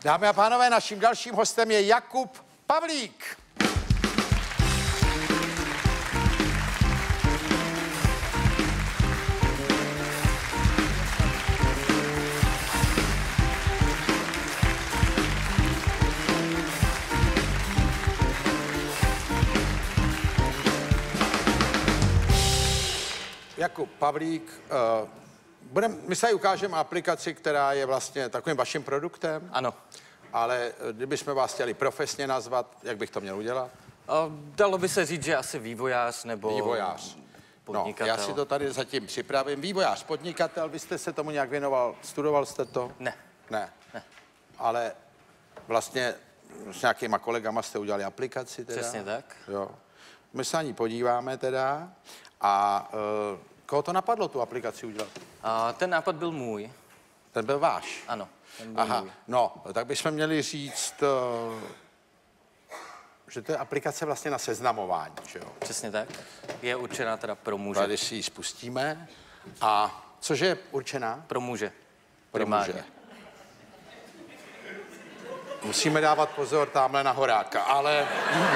Dámy a pánové, naším dalším hostem je Jakub Pavlík. Jakub Pavlík, my se ukážeme aplikaci, která je vlastně takovým vaším produktem. Ano. Ale kdybychom vás chtěli profesně nazvat, jak bych to měl udělat? Dalo by se říct, že asi vývojář nebo vývojář. podnikatel. No, já si to tady zatím připravím. Vývojář, podnikatel, vy jste se tomu nějak věnoval, studoval jste to? Ne. Ne. Ale vlastně s nějakýma kolegama jste udělali aplikaci teda? Přesně tak. Jo. My se na ní podíváme teda. A koho to napadlo, tu aplikaci udělat? Ten nápad byl můj. Ten byl váš? Ano. Ten byl můj. No, tak bychom měli říct, že to je aplikace vlastně na seznamování, že jo? Přesně tak. Je určená teda pro muže. Tady si ji spustíme. A cože je určená? Pro muže. Pro muže. Musíme dávat pozor tamhle na Horáka, ale...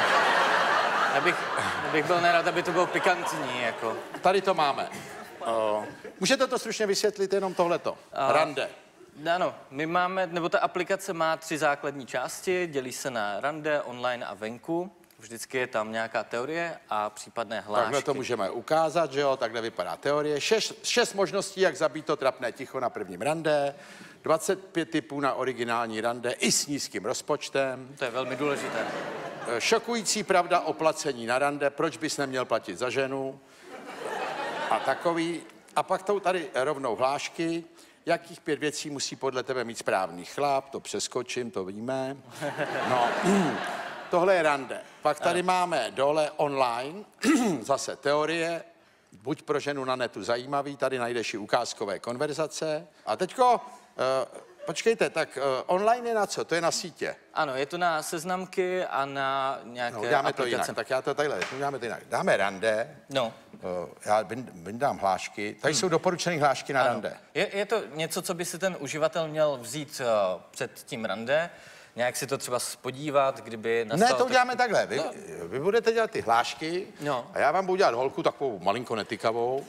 Já bych byl nerad, aby to bylo pikantní, jako. Tady to máme. Můžete to stručně vysvětlit, jenom tohleto? Rande. Ano, my máme, nebo ta aplikace má 3 základní části, dělí se na rande, online a venku. Vždycky je tam nějaká teorie a případné hlášky. Takhle to můžeme ukázat, že jo, takhle vypadá teorie. 6 možností, jak zabít to trapné ticho na prvním rande, 25 tipů na originální rande i s nízkým rozpočtem. To je velmi důležité. Šokující pravda o placení na rande, proč bys neměl platit za ženu a takový. A pak jsou tady rovnou hlášky, jakých 5 věcí musí podle tebe mít správný chlap, to přeskočím, to víme. No, tohle je rande. Pak tady máme dole online, zase teorie, buď pro ženu na netu zajímavý, tady najdeš i ukázkové konverzace. A teďko, počkejte, tak online je na co? To je na sítě. Ano, je to na seznamky a na nějaké aplikace. Dáme to aplikace. jinak, tak já to takhle, dáme to jinak. Dáme rande, No. já vyndám hlášky, tady jsou doporučené hlášky na rande. Je to něco, co by si ten uživatel měl vzít před tím rande, nějak si to třeba podívat, kdyby nastal... Ne, to uděláme takhle. Vy budete dělat ty hlášky a já vám budu dělat holku takovou malinko netykavou.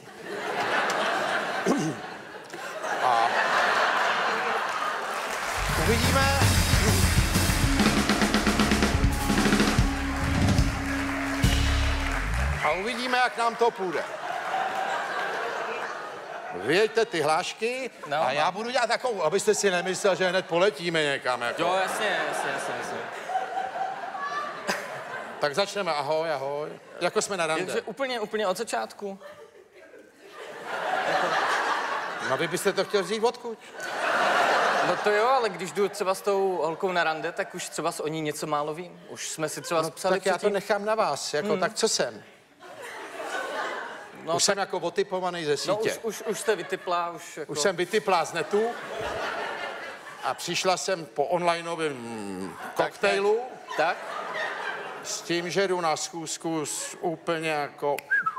A uvidíme. A uvidíme, jak nám to půjde. Vyjeďte ty hlášky a já budu dělat takovou, abyste si nemyslel, že hned poletíme někam. Jako. Jo, jasně. Tak začneme, ahoj. Jako jsme na rande. Takže úplně od začátku. No vy byste to chtěl vzít odkud? No to jo, ale když jdu třeba s tou holkou na rande, tak už třeba o ní něco málo vím. Už jsme si třeba psali tak já to nechám na vás, jako tak co jsem? No, už jsem jako otypovaný ze sítě. No už jste vytyplá, Už jsem vytyplá z netu a přišla jsem po onlineovém koktejlu. Tak? S tím, že jdu na schůzku úplně jako...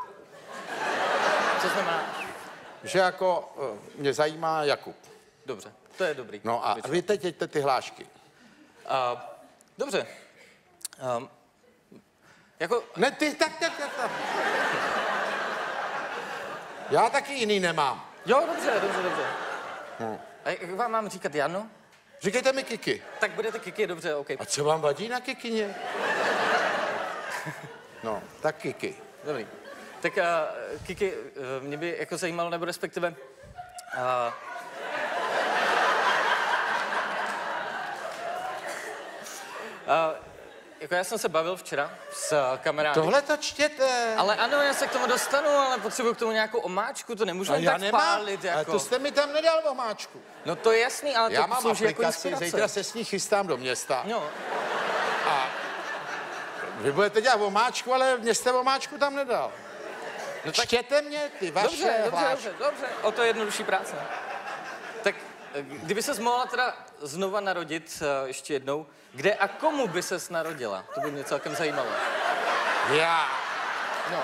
Co znamená? Že jako mě zajímá Jakub. Dobře, to je dobrý. No a vy teď jeďte ty hlášky. Dobře. Jako... Ne, ty, tak. Já taky jiný nemám. Jo, dobře. A jak vám mám říkat Jano? Říkejte mi Kiki. Tak budete Kiki, dobře, OK. A co vám vadí na Kikině? No, tak Kiki. Dobrý. Tak Kiki, mě by jako zajímalo, nebo respektive... Jako já jsem se bavil včera s kamarády. Tohle to čtěte. Ale ano, já se k tomu dostanu, ale potřebuji k tomu nějakou omáčku, to nemůžu jen tak spálit, jako. Ale to jste mi tam nedal omáčku. No to je jasný, ale já to mám slouží jako aplikaci, inspirace. zítra se s ní chystám do města. No. A vy budete dělat omáčku, ale mě jste omáčku tam nedal. No tak čtěte mě ty vaše Dobře, o to je jednodušší práce. Tak kdyby ses mohla teda znova narodit ještě jednou, kde a komu by ses narodila? To by mě celkem zajímalo. Já. No.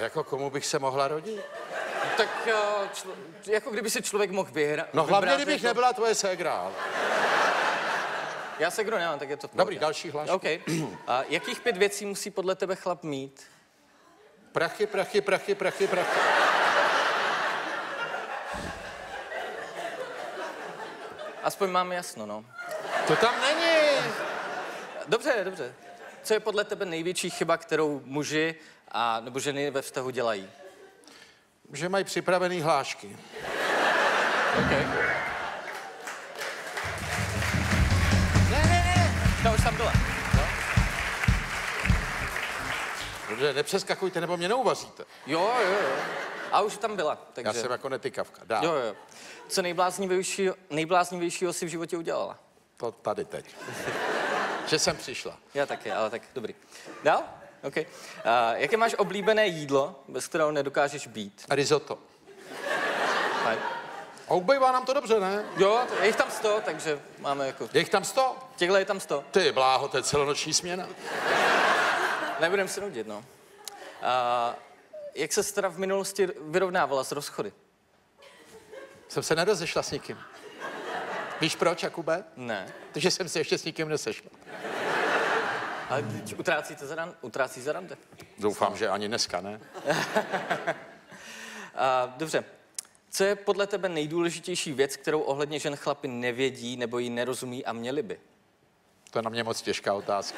Jako komu bych se mohla rodit? Tak jako kdyby si člověk mohl vyhrát. No hlavně, kdybych nebyla tvoje ségra. Já se kdo nemám, tak je to v pohodě. Dobrý, další hlášku. OK. A jakých 5 věcí musí podle tebe chlap mít? Prachy, prachy, prachy, prachy, prachy. Aspoň máme jasno, no. To tam není. Dobře, dobře. Co je podle tebe největší chyba, kterou muži a nebo ženy ve vztahu dělají? Že mají připravený hlášky. OK. Ne. Ta už tam byla. No. Dobře, nepřeskakujte, nebo mě neuvaříte. Jo. A už tam byla, takže... Já jsem jako netykavka. Dál. Jo. Co nejbláznivějšího si v životě udělala? To tady teď. Že jsem přišla. Já taky, ale tak dobrý. Dál? OK. Jaké máš oblíbené jídlo, bez kterého nedokážeš být? Risotto. Fajn. A ubejvá nám to dobře, ne? Jo, je jich tam 100, takže máme jako... Je jich tam 100? Těchhle je tam 100. Ty bláho, to je celonoční směna. Nebudem se nudit, no. Jak se teda v minulosti vyrovnávala s rozchody? Jsem se nerozešla s nikým. Víš proč, Jakube? Ne. Takže jsem se ještě s nikým nesešla. Ale utrácí za rande. Doufám, že ani dneska, ne? Dobře. Co je podle tebe nejdůležitější věc, kterou ohledně žen chlapi nevědí nebo ji nerozumí a měli by? To je na mě moc těžká otázka.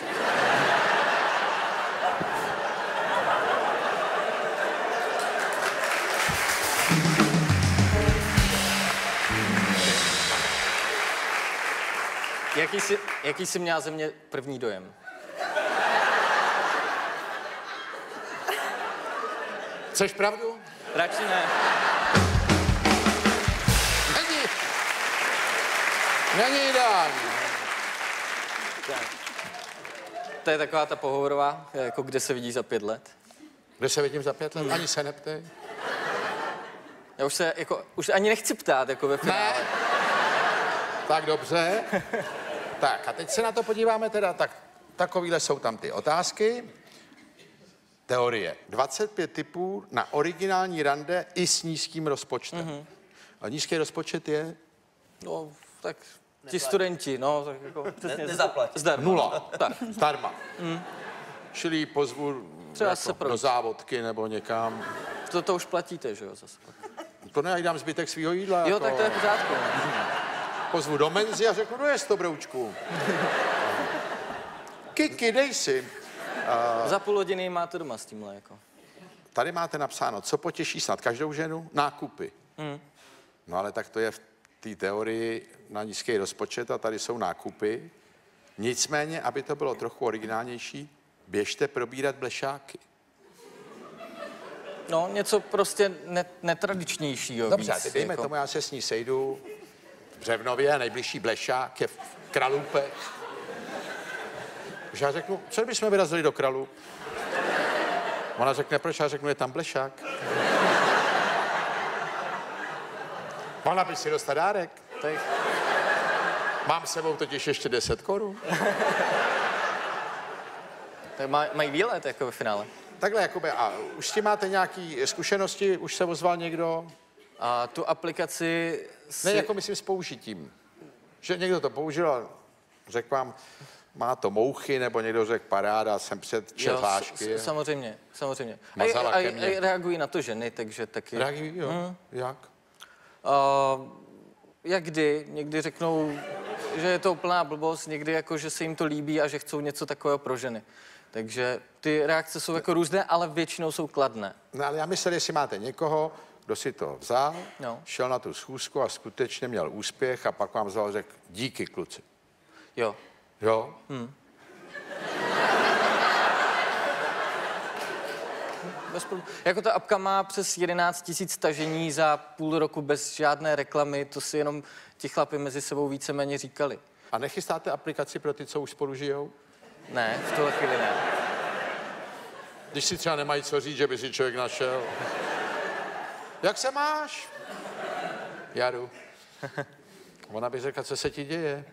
Jaký jsi měla ze mě první dojem? Chceš pravdu? Radši ne. Není ideální. To je taková ta pohovorová, jako kde se vidí za 5 let. Kde se vidím za 5 let? Ani se neptej. Já už ani nechci ptát, jako ve finále. Ne. Tak dobře. Tak a teď se na to podíváme teda, tak takovýhle jsou tam ty otázky. Teorie. 25 typů na originální rande i s nízkým rozpočtem. Mm-hmm. A nízký rozpočet je? No, tak ti studenti, no, tak jako... Nezaplatí. Zdarma. 0. Tak. Zdarma. Čili pozvu Třeba jako se do závodky nebo někam. To už platíte, že jo, zase. To ne, dám zbytek svýho jídla. Jo, jako... tak to je v pořádku. Pozvu do menzy a řeknu, no jest to, broučku. Kiki, dej si. Za půl hodiny máte doma s tímhle, jako. Tady máte napsáno, co potěší snad každou ženu? Nákupy. No ale tak to je v té teorii na nízký rozpočet a tady jsou nákupy. Nicméně, aby to bylo trochu originálnější, běžte probírat blešáky. No, něco prostě netradičnějšího. Dobře, víc, teď dejme jako. tomu, já se s ní sejdu v Břevnově, nejbližší blešák je v Kralupech. Já řeknu, co bychom vyrazili do Kralup? Ona řekne, proč? Já řeknu, je tam blešák. Mohla by si dostat dárek. Tak. Mám s sebou totiž ještě 10 korun. Tak mají výlet, jako ve finále. Takhle, Jakube, a už s tím máte nějaký zkušenosti? Už se ozval někdo? A tu aplikaci... Ne, jako myslím s použitím. Že někdo to použil a řekl vám, má to mouchy, nebo někdo řekl paráda, jsem před hlášky. Samozřejmě. Mazala A ke mně. reagují na to ženy, takže taky... Reagují, jo. Jak? Jak kdy? Někdy řeknou, že je to úplná blbost, někdy jako, že se jim to líbí a že chcou něco takového pro ženy. Takže ty reakce jsou jako různé, ale většinou jsou kladné. No ale já myslel, jestli máte někoho, kdo si to vzal, No. šel na tu schůzku a skutečně měl úspěch a pak vám vzal a řekl, díky, kluci. Jo. Jo? Jako ta apka má přes 11 000 stažení za půl roku bez žádné reklamy, to si jenom ti chlapi mezi sebou víceméně říkali. A nechystáte aplikaci pro ty, co už spolu žijou? Ne, v tuhle chvíli ne. Když si třeba nemají co říct, že by si člověk našel. Jak se máš? Jaru. Ona by řekla, co se ti děje.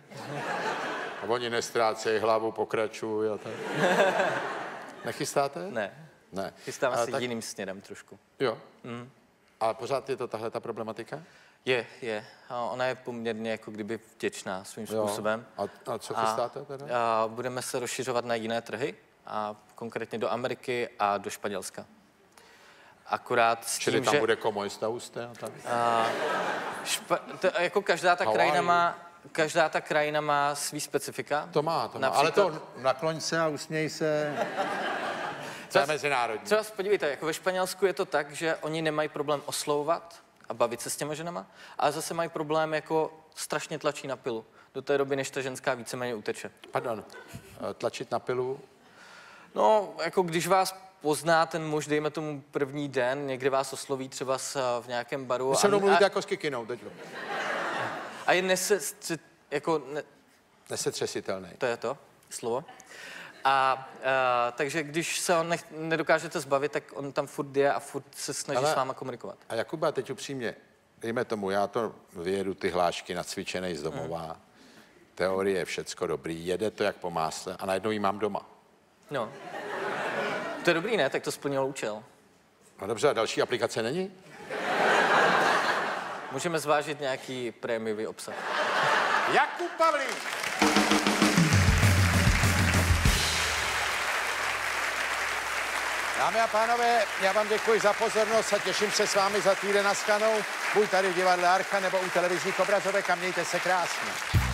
A oni nestrácejí hlavu, pokračují a tak. Nechystáte? Ne. Ne. Chystáme se jiným směrem trošku. Jo. A pořád je to tahle ta problematika? Je. A ona je poměrně jako kdyby vděčná svým způsobem. A co chystáte teda? A budeme se rozšiřovat na jiné trhy, a konkrétně do Ameriky a do Španělska. Akorát s Čili tím, tam že bude komunista husté a tak? jako každá ta krajina má svý specifika. To má. Ale to nakloň se a usměj se. To je mezinárodní. Třeba podívejte, jako ve Španělsku je to tak, že oni nemají problém oslovovat a bavit se s těma ženama, ale zase mají problém jako strašně tlačí na pilu do té doby, než ta ženská víceméně uteče. Pardon, tlačit na pilu? No, jako když vás pozná ten muž, dejme tomu první den, někdy vás osloví třeba v nějakém baru. Vy se mnou mluvíte jako s kikinou teď. A je nesetřesitelný. To je to slovo. Takže když se ho nedokážete zbavit, tak on tam furt je a furt se snaží s váma komunikovat. A Jakuba, teď upřímně, dejme tomu, já to vyjedu ty hlášky nacvičenej z domova, teorie, všecko dobrý, jede to jak po másle a najednou ji mám doma. No. To je dobrý, ne? Tak to splnilo účel. No dobře, a další aplikace není? Můžeme zvážit nějaký prémiový obsah. Jakub Pavlík! Dámy a pánové, já vám děkuji za pozornost a těším se s vámi za týden na shledanou. Buď tady v divadle Archa nebo u televizních obrazovek a mějte se krásně.